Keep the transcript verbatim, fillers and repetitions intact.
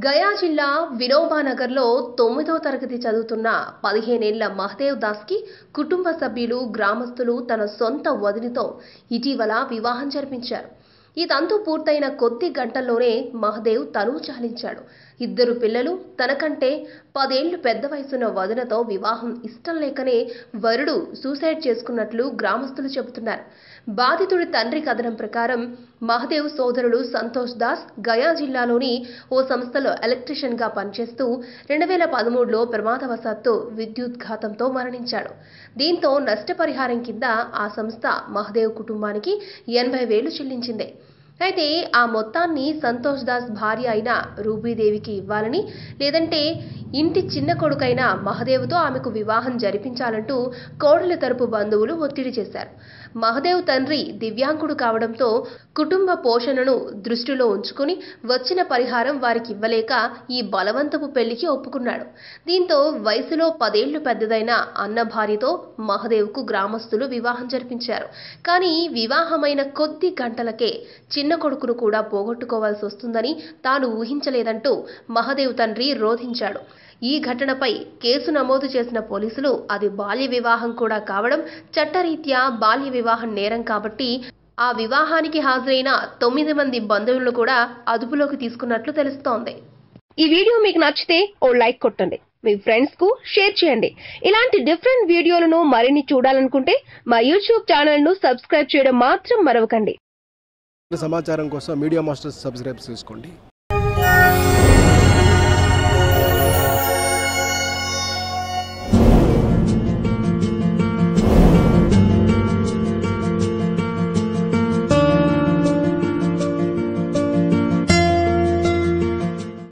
గయా జిల్లా వినోబానగర్లో తొమ్మిదో తరగతి చదువుతున్న పదిహేనేళ్ల మహదేవ్ దాస్కి కుటుంబ సభ్యులు గ్రామస్తులు తన సొంత వదినతో ఇటీవల వివాహం జరిపించారు. ఈ తంతు పూర్తయిన కొద్ది గంటల్లోనే మహదేవ్ తనువు చాలించాడు. ఇద్దరు పిల్లలు, తనకంటే పదేళ్లు పెద్ద వయసున్న వదినతో వివాహం ఇష్టం లేకనే వరుడు సూసైడ్ చేసుకున్నట్లు గ్రామస్తులు చెబుతున్నారు. బాధితుడి తండ్రి కథనం ప్రకారం మహదేవ్ సోదరుడు సంతోష్ దాస్ గయా జిల్లాలోని ఓ సంస్థలో ఎలక్ట్రీషియన్ గా పనిచేస్తూ రెండు వేల పదమూడులో ప్రమాదవశాత్తు విద్యుద్ఘాతంతో మరణించాడు. దీంతో నష్టపరిహారం కింద ఆ సంస్థ మహదేవ్ కుటుంబానికి ఎనభై వేలు చెల్లించింది. అయితే ఆ మొత్తాన్ని సంతోష్ దాస్ భార్య అయిన రూబీదేవికి ఇవ్వాలని, లేదంటే ఇంటి చిన్న కొడుకైన మహదేవ్తో ఆమెకు వివాహం జరిపించాలంటూ కోడలి తరపు బంధువులు ఒత్తిడి చేశారు. మహదేవ్ తండ్రి దివ్యాంగుడు కావడంతో కుటుంబ పోషణను దృష్టిలో ఉంచుకుని వచ్చిన పరిహారం వారికి ఇవ్వలేక ఈ బలవంతపు పెళ్లికి ఒప్పుకున్నాడు. దీంతో వయసులో పదేళ్లు పెద్దదైన అన్న భార్యతో మహదేవ్కు గ్రామస్తులు వివాహం జరిపించారు. కానీ వివాహమైన కొద్ది గంటలకే చిన్న కొడుకును కూడా పోగొట్టుకోవాల్సి వస్తుందని తాను ఊహించలేదంటూ మహదేవ్ తండ్రి రోధించాడు. ఈ ఘటనపై కేసు నమోదు చేసిన పోలీసులు అది బాల్య వివాహం కూడా కావడం, చట్టరీత్యా బాల్య వివాహం నేరం కాబట్టి ఆ వివాహానికి హాజరైన తొమ్మిది మంది బంధువులను కూడా అదుపులోకి తీసుకున్నట్లు తెలుస్తోంది. ఈ వీడియో మీకు నచ్చితే ఓ లైక్ కొట్టండి, మీ ఫ్రెండ్స్ కు షేర్ చేయండి. ఇలాంటి డిఫరెంట్ వీడియోలను మరిన్ని చూడాలనుకుంటే మా యూట్యూబ్ ఛానల్ ను సబ్స్క్రైబ్ చేయడం మాత్రం మరవకండి. సమాచారం కోసం మీడియా మాస్టర్స్ సబ్స్క్రైబ్ చేసుకోండి.